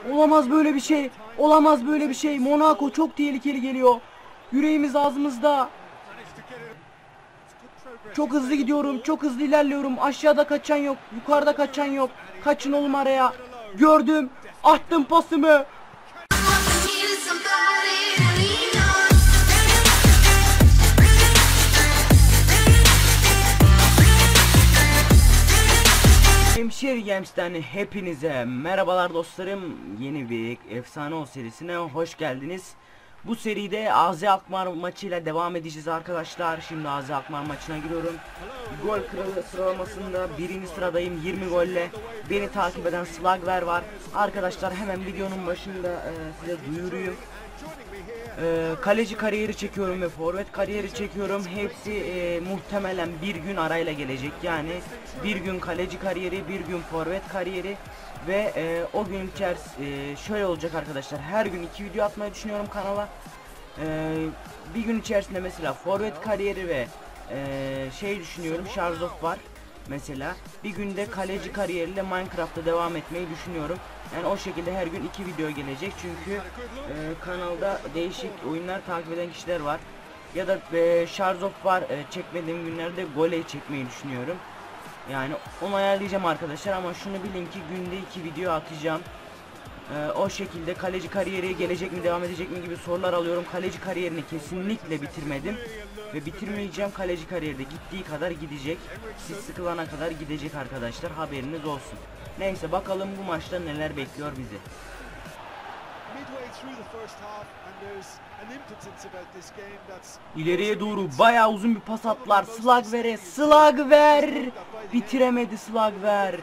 Olamaz böyle bir şey. Olamaz böyle bir şey. Monaco çok tehlikeli geliyor. Yüreğimiz ağzımızda. Çok hızlı gidiyorum. Çok hızlı ilerliyorum. Aşağıda kaçan yok. Yukarıda kaçan yok. Kaçın oğlum araya. Gördüm. Attım pasımı. Hemşire Games'ten hepinize merhabalar dostlarım. Yeni bir Efsane Ol serisine hoş geldiniz. Bu seride AZ Alkmaar maçıyla devam edeceğiz arkadaşlar. Şimdi AZ Alkmaar maçına giriyorum. Gol kralı sıralamasında birinci sıradayım 20 golle. Beni takip eden Slugver var. Arkadaşlar hemen videonun başında size duyuruyum. Kaleci kariyeri çekiyorum ve forvet kariyeri çekiyorum. Hepsi muhtemelen bir gün arayla gelecek. Yani bir gün kaleci kariyeri, bir gün forvet kariyeri ve o gün içerisinde şöyle olacak arkadaşlar. Her gün 2 video atmayı düşünüyorum kanala. Bir gün içerisinde mesela forvet kariyeri ve düşünüyorum. Şarzov var. Mesela bir günde kaleci kariyeriyle Minecraft'ta devam etmeyi düşünüyorum. Yani o şekilde her gün 2 video gelecek çünkü kanalda değişik oyunlar takip eden kişiler var. Ya da Şarzov var, çekmediğim günlerde Goley çekmeyi düşünüyorum. Yani onu ayarlayacağım arkadaşlar ama şunu bilin ki günde 2 video atacağım. O şekilde kaleci kariyeri gelecek mi, devam edecek mi gibi sorular alıyorum. Kaleci kariyerini kesinlikle bitirmedim ve bitirmeyeceğim. Kaleci kariyerde gittiği kadar gidecek. Siz sıkılana kadar gidecek arkadaşlar, haberiniz olsun. Neyse bakalım bu maçta neler bekliyor bizi. İleriye doğru bayağı uzun bir pas attılar. Slugver'e, Slugver bitiremedi. Slugver.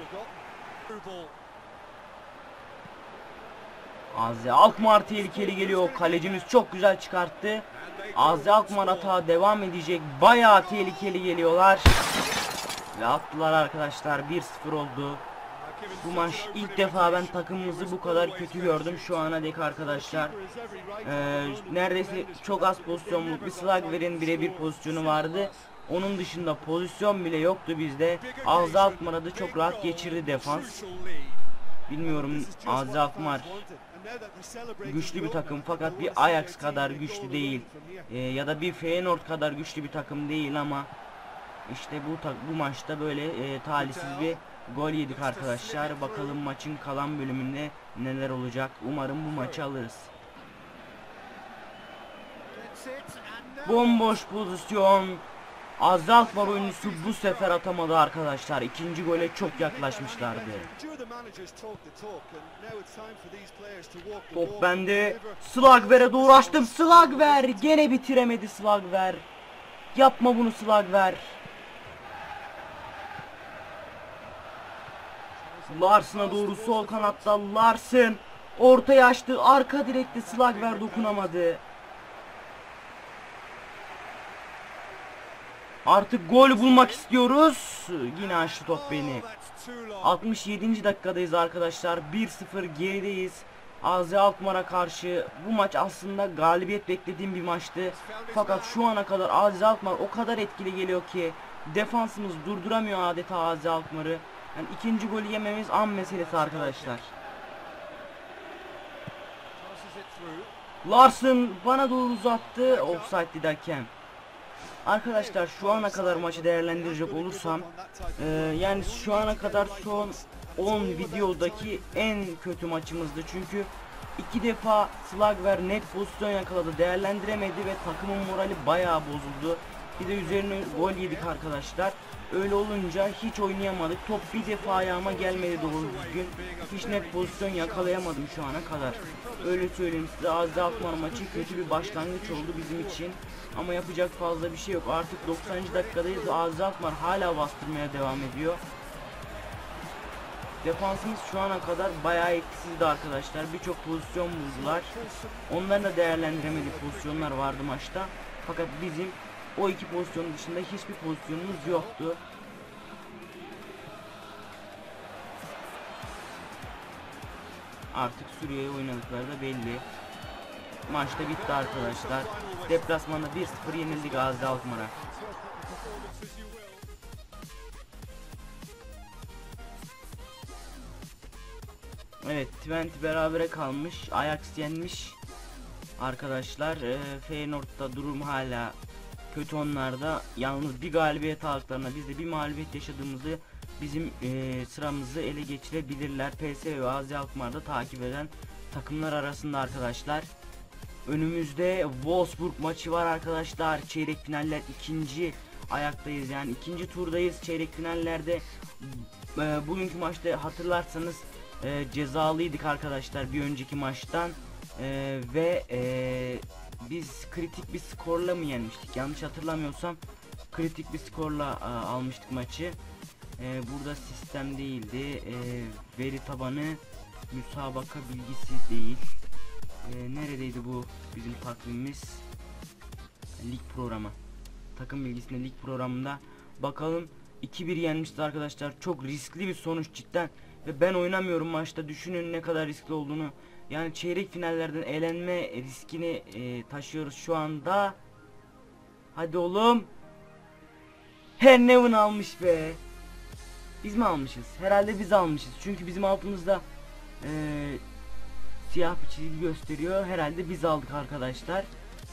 AZ Alkmaar tehlikeli geliyor. Kalecimiz çok güzel çıkarttı. AZ Alkmaar hata devam edecek. Bayağı tehlikeli geliyorlar. Ve attılar arkadaşlar. 1-0 oldu. Bu maç ilk defa ben takımımızı bu kadar kötü gördüm şu ana dek arkadaşlar. Neredeyse çok az pozisyon bulduk. Bir Slugver'in birebir pozisyonu vardı. Onun dışında pozisyon bile yoktu bizde. AZ Alkmaar'ı da çok rahat geçirdi defans. Bilmiyorum, AZ Alkmaar güçlü bir takım fakat bir Ajax kadar güçlü değil. Ya da bir Feyenoord kadar güçlü bir takım değil ama işte bu maçta böyle talihsiz bir gol yedik arkadaşlar. Bakalım maçın kalan bölümünde neler olacak. Umarım bu maçı alırız. Bomboş pozisyon. AZ Alkmaar oyuncusu bu sefer atamadı arkadaşlar. İkinci gole çok yaklaşmışlardı. Top bende. Slugver'e doğru açtım. Slugver gene bitiremedi. Slugver. Yapma bunu Slugver. Larsen'a doğru sol kanatta Larsen ortaya açtı, arka direkte Slugver dokunamadı. Artık gol bulmak istiyoruz. Yine açtı top beni. 67. dakikadayız arkadaşlar. 1-0 gerideyiz. AZ Alkmaar'a karşı bu maç aslında galibiyet beklediğim bir maçtı. Fakat şu ana kadar AZ Alkmaar o kadar etkili geliyor ki defansımız durduramıyor adeta AZ Alkmaar'ı. Yani ikinci golü yememiz an meselesi arkadaşlar. Larsen bana doğru uzattı. Offside'di hakem. Arkadaşlar şu ana kadar maçı değerlendirecek olursam yani şu ana kadar son 10 videodaki en kötü maçımızdı. Çünkü 2 defa Slugver net pozisyon yakaladı, değerlendiremedi ve takımın morali bayağı bozuldu. Bir de üzerine gol yedik arkadaşlar. Öyle olunca hiç oynayamadık. Top bir defa ayağıma gelmedi doğru düzgün. Hiç net pozisyon yakalayamadım şu ana kadar. Öyle söyleyeyim size, AZ Alkmaar maçı kötü bir başlangıç oldu bizim için. Ama yapacak fazla bir şey yok. Artık 90. dakikadayız. AZ Alkmaar hala bastırmaya devam ediyor. Defansımız şu ana kadar bayağı etkisizdi arkadaşlar. Birçok pozisyon buldular. Onların da değerlendiremediği pozisyonlar vardı maçta. Fakat bizim o iki pozisyonun dışında hiçbir pozisyonumuz yoktu. Artık Suriye'ye oynadıkları da belli. Maçta bitti arkadaşlar. Deplasmanda 1-0 yenildik AZ Alkmaar'a. Evet, Twente berabere kalmış. Ajax yenmiş arkadaşlar. Feyenoord'da durum hala kötü onlarda. Yalnız bir galibiyet aldıklarına, biz de bir mağlubiyet yaşadığımızı, bizim sıramızı ele geçirebilirler. PSV ve AZ Alkmaar'da takip eden takımlar arasında arkadaşlar. Önümüzde Wolfsburg maçı var arkadaşlar. Çeyrek finaller, ikinci ayaktayız, yani ikinci turdayız. Çeyrek finallerde bugünkü maçta hatırlarsanız cezalıydık arkadaşlar bir önceki maçtan. Ve biz kritik bir skorla mı yenmiştik? Yanlış hatırlamıyorsam kritik bir skorla almıştık maçı. Burada sistem değildi. Veri tabanı müsabaka bilgisi değil. Neredeydi bu bizim takvimimiz? Lig programı. Takım bilgisinde lig programında. Bakalım, 2-1 yenmişti arkadaşlar. Çok riskli bir sonuç cidden. Ve ben oynamıyorum maçta. Düşünün ne kadar riskli olduğunu. Yani çeyrek finallerden elenme riskini taşıyoruz şu anda. Hadi oğlum. Neven almış be. Biz mi almışız? Herhalde biz almışız. Çünkü bizim altımızda siyah bir çizgi gösteriyor. Herhalde biz aldık arkadaşlar.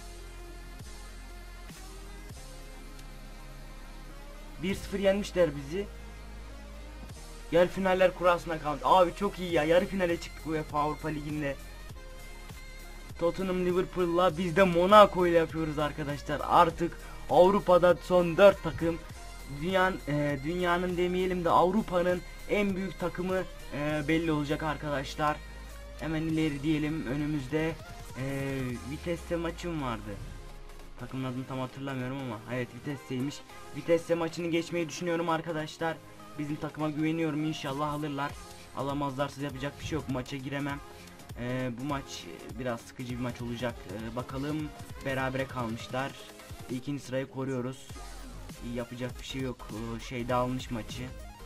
Bir 0 yenmişler bizi. Yarı finaller kurasına kaldı. Abi çok iyi ya. Yarı finale çıktık UEFA Avrupa Ligi'nde. Tottenham Liverpool'la, biz de Monaco ile yapıyoruz arkadaşlar. Artık Avrupa'da son 4 takım, dünyanın demeyelim de Avrupa'nın en büyük takımı belli olacak arkadaşlar. Hemen ileri diyelim. Önümüzde Vitesse maçım vardı. Takımın adını tam hatırlamıyorum ama evet, Vitesse'ymiş. Vitesse maçını geçmeyi düşünüyorum arkadaşlar. Bizim takıma güveniyorum, inşallah alırlar. Alamazlarsa yapacak bir şey yok, maça giremem. Bu maç biraz sıkıcı bir maç olacak. Bakalım, berabere kalmışlar. İkinci sırayı koruyoruz. Yapacak bir şey yok. Şeyde almış maçı.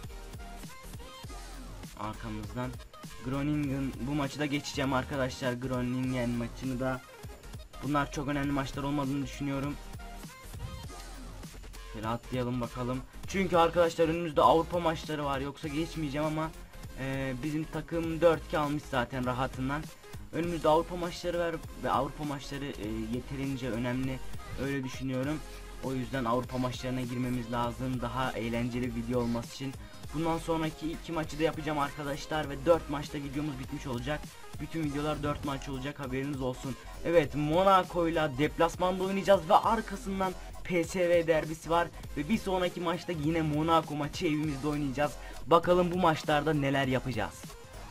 Arkamızdan. Groningen, bu maçı da geçeceğim arkadaşlar. Groningen maçını da. Bunlar çok önemli maçlar olmadığını düşünüyorum. Şöyle atlayalım bakalım. Çünkü arkadaşlar önümüzde Avrupa maçları var. Yoksa geçmeyeceğim ama bizim takım 4-2 almış zaten rahatından. Önümüzde Avrupa maçları var ve Avrupa maçları yeterince önemli, öyle düşünüyorum. O yüzden Avrupa maçlarına girmemiz lazım, daha eğlenceli video olması için. Bundan sonraki 2 maçı da yapacağım arkadaşlar ve 4 maçta videomuz bitmiş olacak. Bütün videolar 4 maç olacak, haberiniz olsun. Evet, Monaco ile deplasmanda oynayacağız ve arkasından PSV derbisi var ve bir sonraki maçta yine Monaco maçı evimizde oynayacağız. Bakalım bu maçlarda neler yapacağız.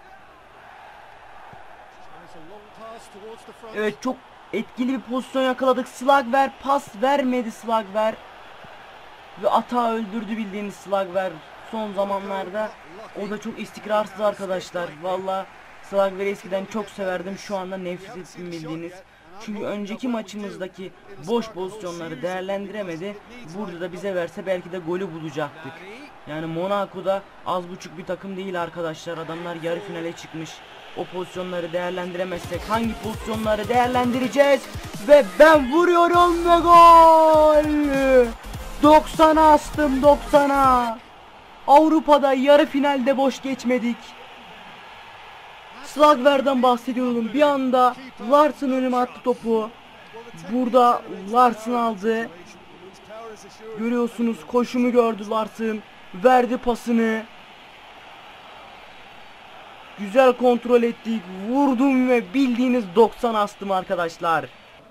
Evet, çok etkili bir pozisyon yakaladık. Slagver pas vermedi, Slagver ve atağı öldürdü, bildiğiniz Slagver. Son zamanlarda o da çok istikrarsız arkadaşlar. Valla Slagver'i eskiden çok severdim, şu anda nefret ettim, bildiğiniz. Çünkü önceki maçımızdaki boş pozisyonları değerlendiremedi. Burada da bize verse belki de golü bulacaktık. Yani Monaco'da az buçuk bir takım değil arkadaşlar. Adamlar yarı finale çıkmış. O pozisyonları değerlendiremezsek hangi pozisyonları değerlendireceğiz? Ve ben vuruyorum ve gol! 90'a astım, 90'a. Avrupa'da yarı finalde boş geçmedik. Slagver'den bahsediyorum. Bir anda Larsson önüme attı topu. Burada Larsson aldı. Görüyorsunuz, koşumu gördü Larsson. Verdi pasını. Güzel kontrol ettik. Vurdum ve bildiğiniz 90 astım arkadaşlar.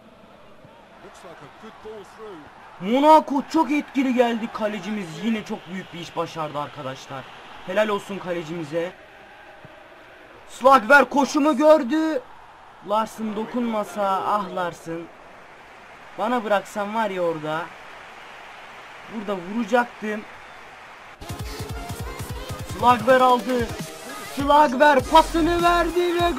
Monaco çok etkili geldi. Kalecimiz yine çok büyük bir iş başardı arkadaşlar. Helal olsun kalecimize. Slagver koşumu gördü. Larsson dokunmasa, ah Larsson. Bana bıraksan var ya orada. Burada vuracaktım. Slagver aldı. Slagver pasını verdi ve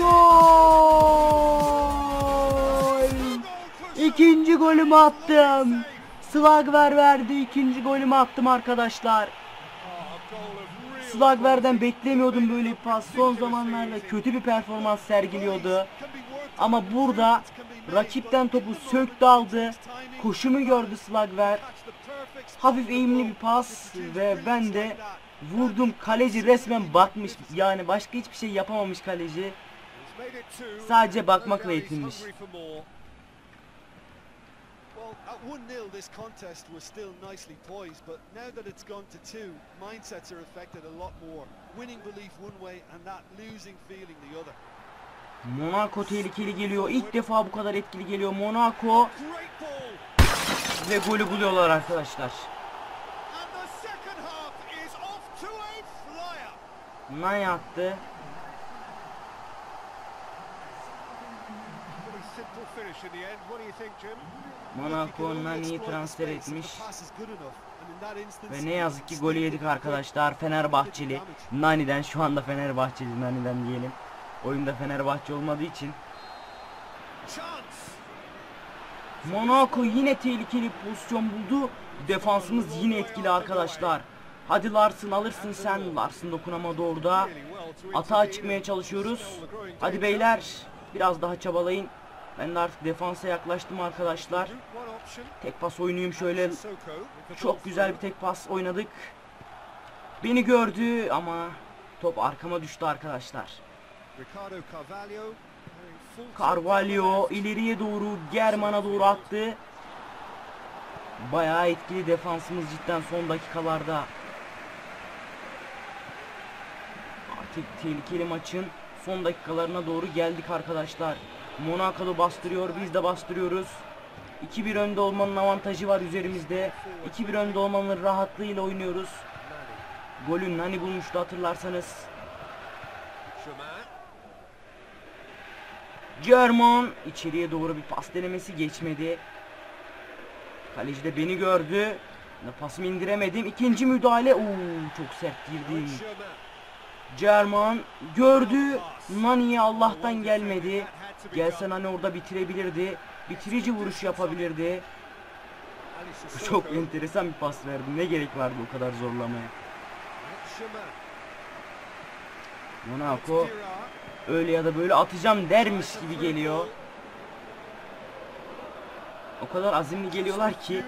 gol! İkinci golümü attım. Slagver verdi, ikinci golümü attım arkadaşlar. Slagver'den beklemiyordum böyle bir pas. Son zamanlarda kötü bir performans sergiliyordu. Ama burada rakipten topu söktü, aldı. Koşumu gördü Slagver. Hafif eğimli bir pas ve ben de Vurdum, kaleci resmen bakmış, yani başka hiçbir şey yapamamış kaleci. Sadece bakmakla yetinmiş. Well, at 1-0 this contest was still nicely poised, but now that it's gone to 2, mindsets are affected a lot more. Winning belief one way and that losing feeling the other. Monaco tehlikeli geliyor. İlk defa bu kadar etkili geliyor Monaco. Ve golü buluyorlar arkadaşlar. Nani attı. Monaco Nani'yi transfer etmiş. Ve ne yazık ki golü yedik arkadaşlar. Fenerbahçeli Nani'den, şu anda Fenerbahçeli Nani'den diyelim. Oyunda Fenerbahçe olmadığı için. Monaco yine tehlikeli pozisyon buldu. Defansımız yine etkili arkadaşlar. Hadi Larsson, alırsın sen. Larsson dokunamadı orada. Atağa çıkmaya çalışıyoruz. Hadi beyler, biraz daha çabalayın. Ben de artık defansa yaklaştım arkadaşlar. Tek pas oynayayım şöyle. Çok güzel bir tek pas oynadık. Beni gördü ama top arkama düştü arkadaşlar. Carvalho ileriye doğru, German'a doğru attı. Bayağı etkili defansımız cidden son dakikalarda. Artık tehlikeli maçın son dakikalarına doğru geldik arkadaşlar. Monaco'da bastırıyor, biz de bastırıyoruz. 2-1 önde olmanın avantajı var üzerimizde. 2-1 önde olmanın rahatlığıyla oynuyoruz. Golün Nani bulmuştu hatırlarsanız. German içeriye doğru bir pas denemesi, geçmedi. Kaleci de beni gördü. Pasımı indiremedim. İkinci müdahale. Çok sert girdim. German gördü. Nani'ye Allah'tan gelmedi. Gelse Nani orada bitirebilirdi. Bitirici vuruş yapabilirdi. Çok enteresan bir pas verdim. Ne gerek vardı o kadar zorlamaya. Monaco öyle ya da böyle atacağım dermiş gibi geliyor. O kadar azimli geliyorlar ki.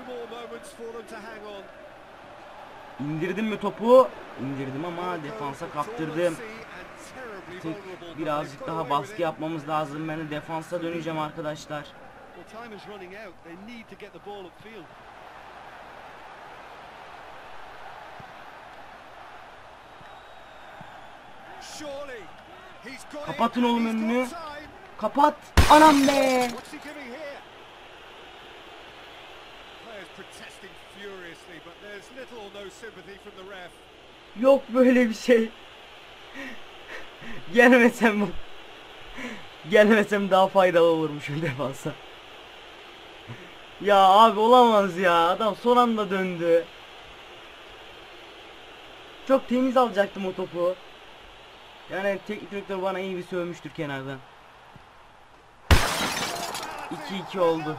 İndirdim mi topu? İndirdim ama defansa kaptırdım. Birazcık daha baskı yapmamız lazım. Ben de defansa döneceğim arkadaşlar. Kapatın oğlum önünü. Kapat. Anam be. Yok böyle bir şey. Gelmesem daha faydalı olurmuş o defansa. Ya abi olamaz ya. Adam son anda döndü. Çok temiz alacaktım o topu. Yani teknik direktör bana iyi bir sövmüştür kenardan. 2-2 oldu.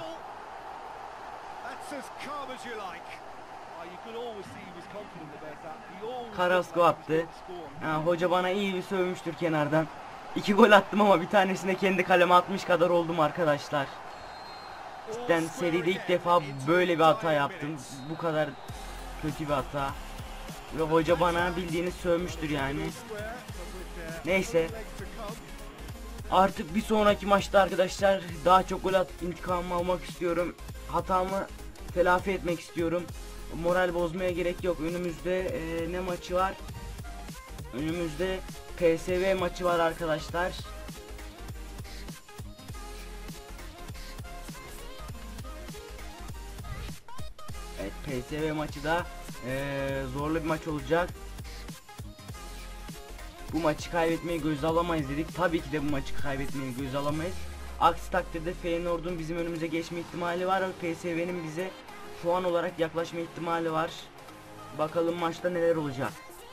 Carrasco attı. Hoca bana iyi bir sövmüştür kenardan. 2 gol attım ama bir tanesine kendi kaleme atmış kadar oldum arkadaşlar. Cidden seride ilk defa böyle bir hata yaptım. Bu kadar kötü bir hata. Ve hoca bana bildiğiniz sövmüştür yani. Neyse. Artık bir sonraki maçta arkadaşlar daha çok gol atıp intikamımı almak istiyorum. Hatamı telafi etmek istiyorum. Moral bozmaya gerek yok. Önümüzde ne maçı var? Önümüzde PSV maçı var arkadaşlar. Evet, PSV maçı da zorlu bir maç olacak. Bu maçı kaybetmeyi göze alamayız dedik. Tabii ki de bu maçı kaybetmeyi göze alamayız. Aksi takdirde Feyenoord'un bizim önümüze geçme ihtimali var ve PSV'nin bize puan olarak yaklaşma ihtimali var. Bakalım maçta neler olacak.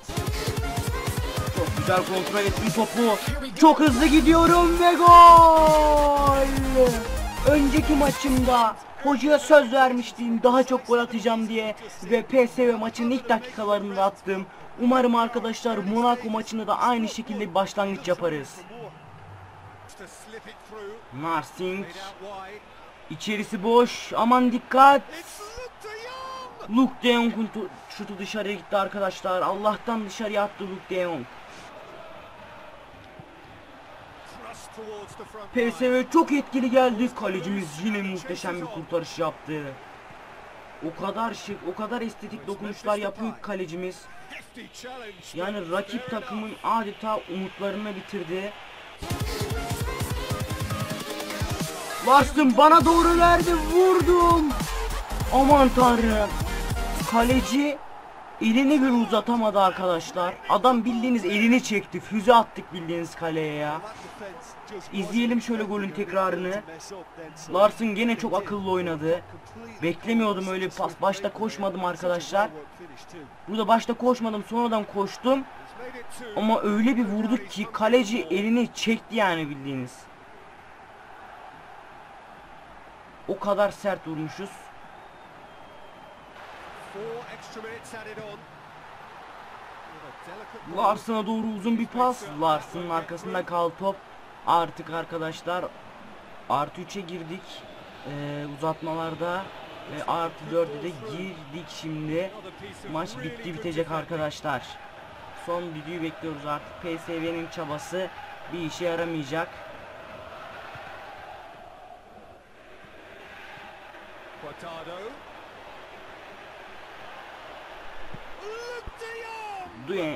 Çok güzel kontrol ettim topu. Çok hızlı gidiyorum ve gol! Önceki maçımda hocaya söz vermiştim daha çok gol atacağım diye ve PSV maçının ilk dakikalarında attım. Umarım arkadaşlar Monaco maçını da aynı şekilde bir başlangıç yaparız. Narsing içerisi boş, aman dikkat. Luke de Jong'un şutu dışarıya gitti arkadaşlar. Allah'tan dışarıya attı Luke de Jong. PSV çok etkili geldi. Kalecimiz yine muhteşem bir kurtarış yaptı. O kadar şık, o kadar estetik dokunuşlar yapıyor ki kalecimiz. Yani rakip takımın adeta umutlarını bitirdi. Larsson bana doğru verdi, vurdum. Aman tanrım. Kaleci elini bir uzatamadı arkadaşlar. Adam bildiğiniz elini çekti. Füze attık bildiğiniz kaleye ya. İzleyelim şöyle golün tekrarını. Larsson gene çok akıllı oynadı. Beklemiyordum öyle bir pas. Başta koşmadım arkadaşlar. Burada başta koşmadım, sonradan koştum. Ama öyle bir vurduk ki kaleci elini çekti yani bildiğiniz. O kadar sert vurmuşuz. Larsson'a doğru uzun bir pas. Larsson'un arkasında kaldı top. Artık arkadaşlar artı 3'e girdik uzatmalarda ve artı 4'e de girdik şimdi. Maç bitti, bitecek arkadaşlar. Son düdüğü bekliyoruz artık. PSV'nin çabası bir işe yaramayacak. Duyen.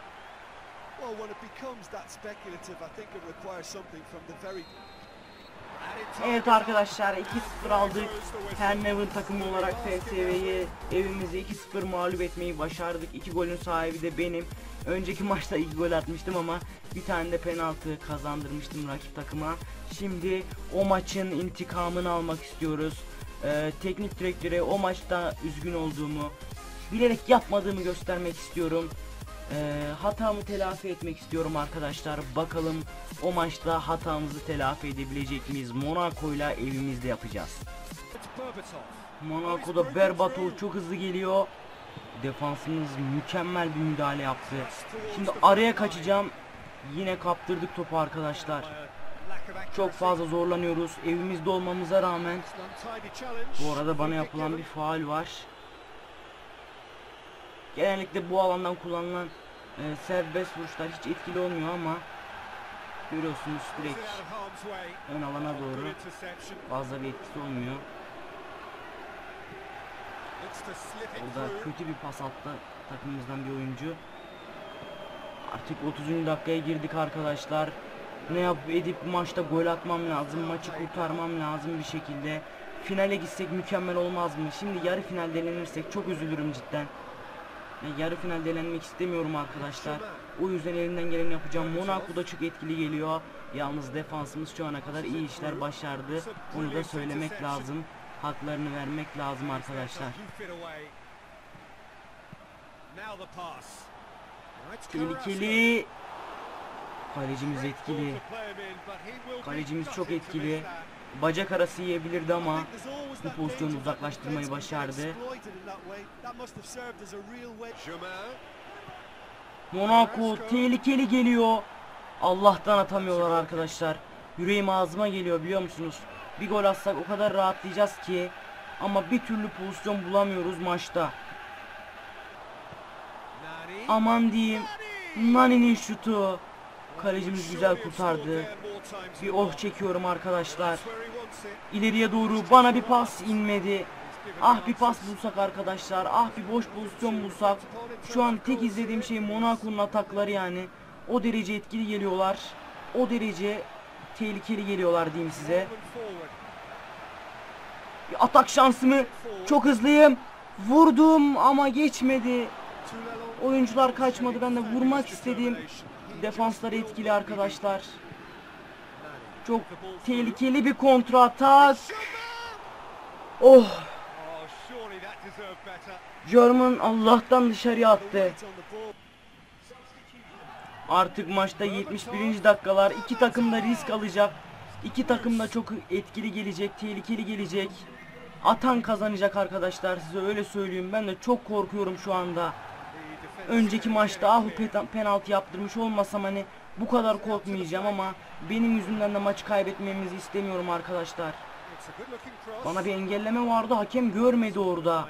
Evet arkadaşlar, 2-0 aldık. Herneven takımı olarak PSV'yi evimizde 2-0 mağlup etmeyi başardık. 2 golün sahibi de benim. Önceki maçta 2 gol atmıştım ama bir tane de penaltı kazandırmıştım rakip takıma. Şimdi o maçın intikamını almak istiyoruz. Teknik direktöre o maçta üzgün olduğumu, bilerek yapmadığımı göstermek istiyorum. Hatamı telafi etmek istiyorum arkadaşlar. Bakalım o maçta hatamızı telafi edebilecek miyiz? Monaco'yla evimizde yapacağız. Monaco'da berbat, çok hızlı geliyor. Defansımız mükemmel bir müdahale yaptı. Şimdi araya kaçacağım. Yine kaptırdık topu arkadaşlar. Çok fazla zorlanıyoruz evimizde olmamıza rağmen. Bu arada bana yapılan bir faul var. Genellikle bu alandan kullanılan serbest vuruşlar hiç etkili olmuyor ama görüyorsunuz direkt ön alana doğru fazla bir etkisi olmuyor. Orada kötü bir pas attı takımımızdan bir oyuncu. Artık 30. dakikaya girdik arkadaşlar. Ne yapıp edip maçta gol atmam lazım, maçı kurtarmam lazım bir şekilde. Finale gitsek mükemmel olmaz mı? Şimdi yarı final delenirsek çok üzülürüm cidden. Yarı final elenmek istemiyorum arkadaşlar. O yüzden elimden geleni yapacağım. Monaco da çok etkili geliyor. Yalnız defansımız şu ana kadar iyi işler başardı. Onu da söylemek lazım. Haklarını vermek lazım arkadaşlar. Tehlikeli. Kalecimiz etkili. Kalecimiz çok etkili. Bacak arası yiyebilirdi ama bu pozisyonu uzaklaştırmayı başardı. Monaco tehlikeli geliyor. Allah'tan atamıyorlar arkadaşlar. Yüreğim ağzıma geliyor biliyor musunuz? Bir gol atsak o kadar rahatlayacağız ki. Ama bir türlü pozisyon bulamıyoruz maçta. Aman diyeyim. Nani'nin şutu. Kalecimiz güzel kurtardı. Bir oh çekiyorum arkadaşlar. İleriye doğru bana bir pas inmedi. Ah bir pas bulsak arkadaşlar. Ah bir boş pozisyon bulsak. Şu an tek izlediğim şey Monaco'nun atakları yani. O derece etkili geliyorlar. O derece tehlikeli geliyorlar diyeyim size. Bir atak şansımı. Çok hızlıyım. Vurdum ama geçmedi. Oyuncular kaçmadı. Ben de vurmak istediğim. Defansları etkili arkadaşlar. Çok tehlikeli bir kontra atak. Oh. German Allah'tan dışarıya attı. Artık maçta 71. dakikalar. İki takım da risk alacak. İki takım da çok etkili gelecek, tehlikeli gelecek. Atan kazanacak arkadaşlar, size öyle söyleyeyim. Ben de çok korkuyorum şu anda. Önceki maçta Ahu penaltı yaptırmış olmasam hani bu kadar korkmayacağım ama benim yüzümden de maçı kaybetmemizi istemiyorum arkadaşlar. Bana bir engelleme vardı, hakem görmedi orada.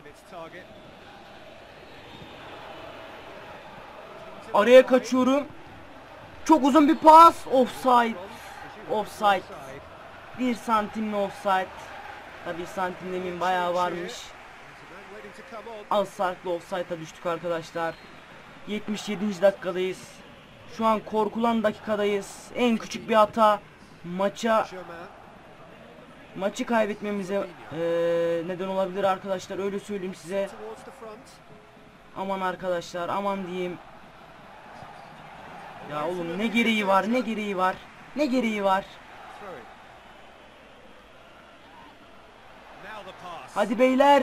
Araya kaçıyorum. Çok uzun bir pas. Offside. Offside. 1 santimli offside. Tabii santim demin bayağı varmış. Az farklı offside'a düştük arkadaşlar. 77. dakikadayız. Şu an korkulan dakikadayız. En küçük bir hata maçı kaybetmemize neden olabilir arkadaşlar, öyle söyleyeyim size. Aman arkadaşlar, aman diyeyim. Ya oğlum ne gereği var, ne gereği var, ne gereği var. Hadi beyler.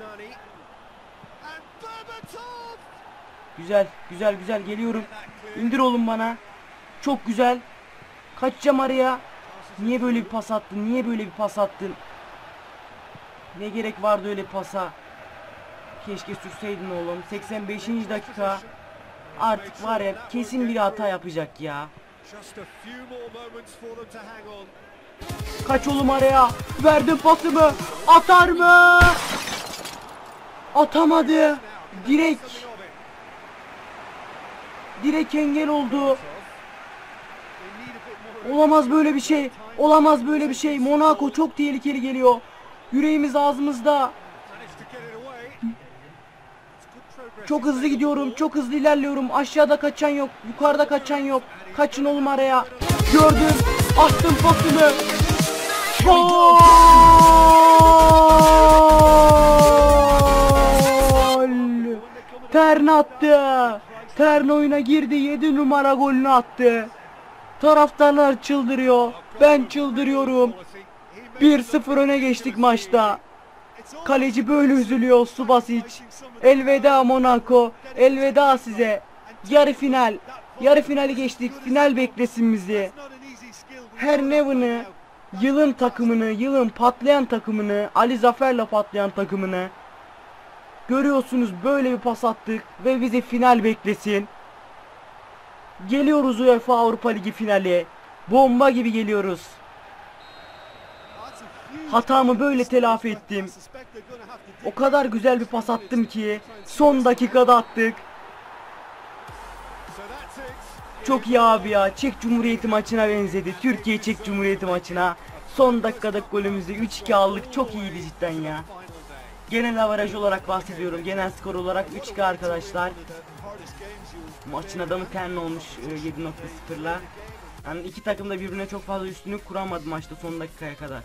Güzel, güzel, güzel geliyorum. İndir oğlum bana. Çok güzel. Kaçacağım araya. Niye böyle bir pas attın? Niye böyle bir pas attın? Ne gerek vardı öyle pasa? Keşke sürseydin oğlum. 85. dakika. Artık var ya, kesin bir hata yapacak ya. Kaç oğlum araya. Verdim pasımı. Atar mı? Atamadı. Direkt engel oldu. Olamaz böyle bir şey. Olamaz böyle bir şey. Monaco çok tehlikeli geliyor. Yüreğimiz ağzımızda. Çok hızlı gidiyorum. Çok hızlı ilerliyorum. Aşağıda kaçan yok. Yukarıda kaçan yok. Kaçın oğlum araya. Gördüm. Attım pasımı. Gol! Tern attı. Tern oyuna girdi. 7 numara golünü attı. Taraftarlar çıldırıyor. Ben çıldırıyorum. 1-0 öne geçtik maçta. Kaleci böyle üzülüyor, Subasic. Elveda Monaco. Elveda size. Yarı final. Yarı finali geçtik. Final beklesin bizi. Herneven'ı, yılın takımını, yılın patlayan takımını, Ali Zafer'le patlayan takımını görüyorsunuz, böyle bir pas attık ve bizi final beklesin. Geliyoruz UEFA Avrupa Ligi finali. Bomba gibi geliyoruz. Hatamı böyle telafi ettim. O kadar güzel bir pas attım ki son dakikada attık. Çok iyi abi ya. Çek Cumhuriyeti maçına benzedi. Türkiye Çek Cumhuriyeti maçına. Son dakikada golümüzü 3-2 aldık. Çok iyiydi cidden ya. Genel averaj olarak bahsediyorum. Genel skor olarak 3-2 arkadaşlar. Maçın adamı Tern olmuş 7.0'la. Yani iki takım da birbirine çok fazla üstünlük kuramadı maçta son dakikaya kadar.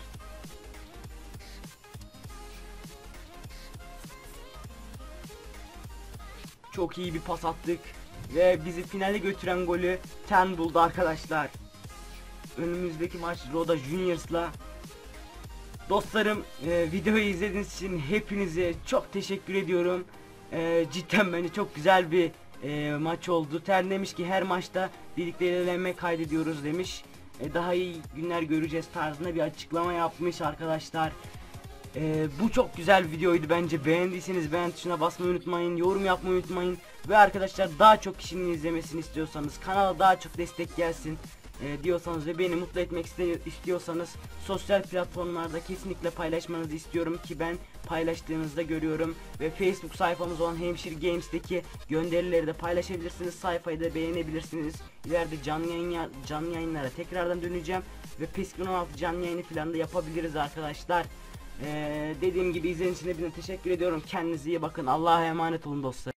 Çok iyi bir pas attık ve bizi finale götüren golü Tern buldu arkadaşlar. Önümüzdeki maç Roda Juniors'la. Dostlarım, videoyu izlediğiniz için hepinize çok teşekkür ediyorum. Cidden bence çok güzel bir maç oldu. Tern demiş ki her maçta birlikte ilerleme kaydediyoruz demiş. Daha iyi günler göreceğiz tarzında bir açıklama yapmış arkadaşlar. Bu çok güzel bir videoydu bence. Beğendiyseniz beğen tuşuna basmayı unutmayın, yorum yapmayı unutmayın. Ve arkadaşlar, daha çok kişinin izlemesini istiyorsanız, kanala daha çok destek gelsin diyorsanız ve beni mutlu etmek istiyorsanız sosyal platformlarda kesinlikle paylaşmanızı istiyorum ki ben paylaştığınızda görüyorum. Ve Facebook sayfamız olan Hemşire Games'teki gönderileri de paylaşabilirsiniz, sayfayı da beğenebilirsiniz. İleride canlı yayınlara tekrardan döneceğim ve PES 16 canlı yayını falan da yapabiliriz arkadaşlar. Dediğim gibi izlediğiniz için hepinize teşekkür ediyorum. Kendinize iyi bakın. Allah'a emanet olun dostlar.